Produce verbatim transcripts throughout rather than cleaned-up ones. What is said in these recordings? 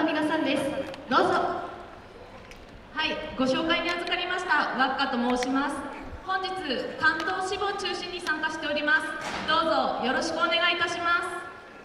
皆さんです。どうぞ。はい、ご紹介に預かりましたワッカと申します。本日関東支部を中心に参加しております。どうぞよろしくお願いいたします。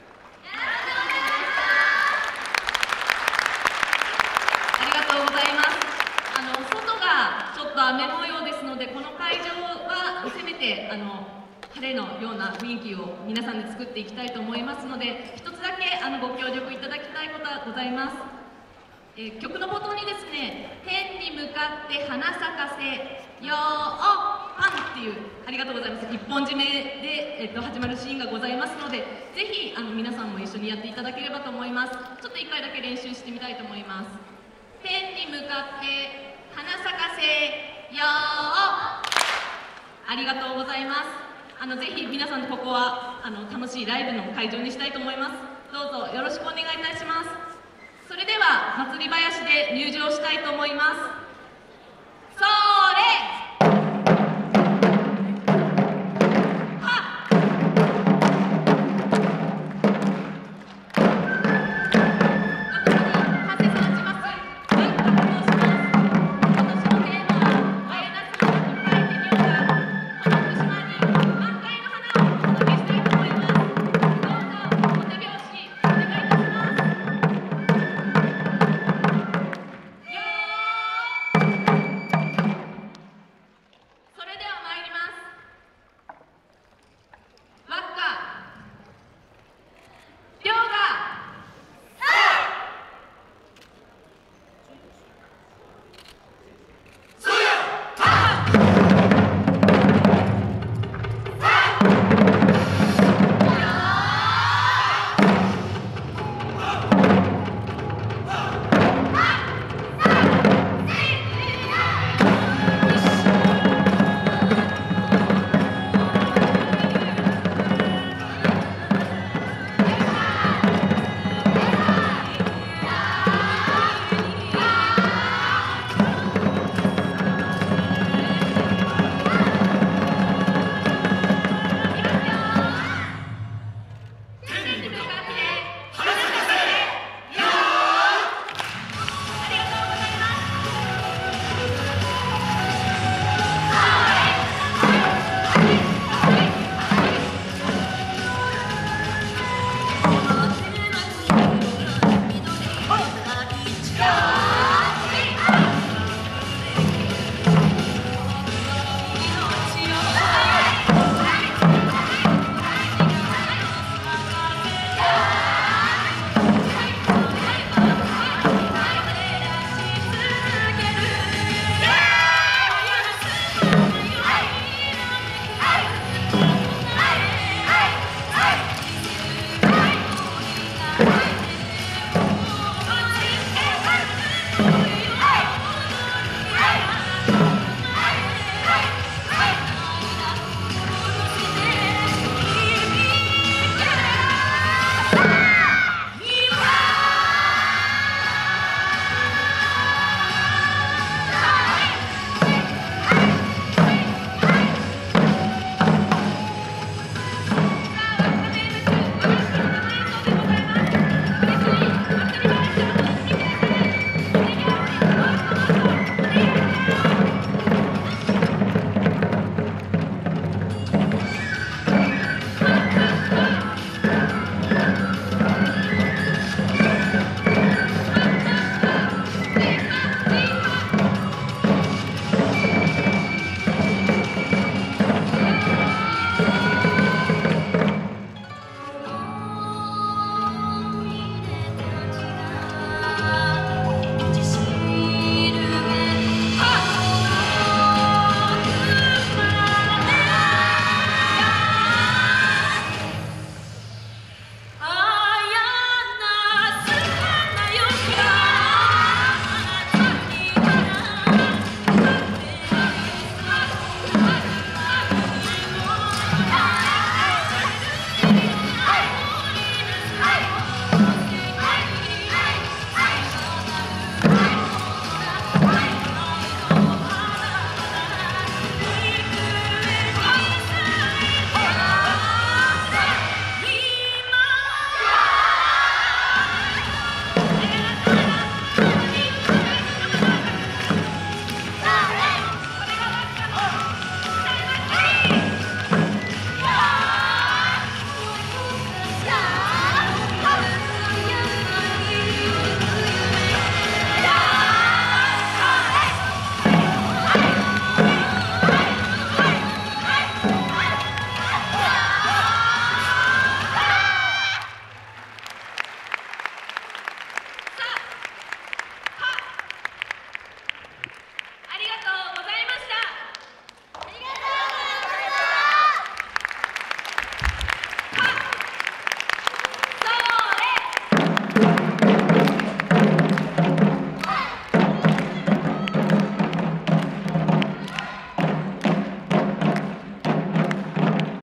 ありがとうございます。あの外がちょっと雨模様ですので、この会場はせめてあの晴れのような雰囲気を皆さんで作っていきたいと思いますので、一つだけあのご協力いただきたいことはございます。えー、曲の冒頭にですね、天に向かって花咲かせよーパンっていうありがとうございます一本締めで、えー、と始まるシーンがございますので、ぜひあの皆さんも一緒にやっていただければと思います。ちょっと一回だけ練習してみたいと思います。天に向かって花咲かせよーありがとうございます。あのぜひ皆さんここはあの楽しいライブの会場にしたいと思います。どうぞよろしくお願いいたします。それでは祭り囃子で入場したいと思います。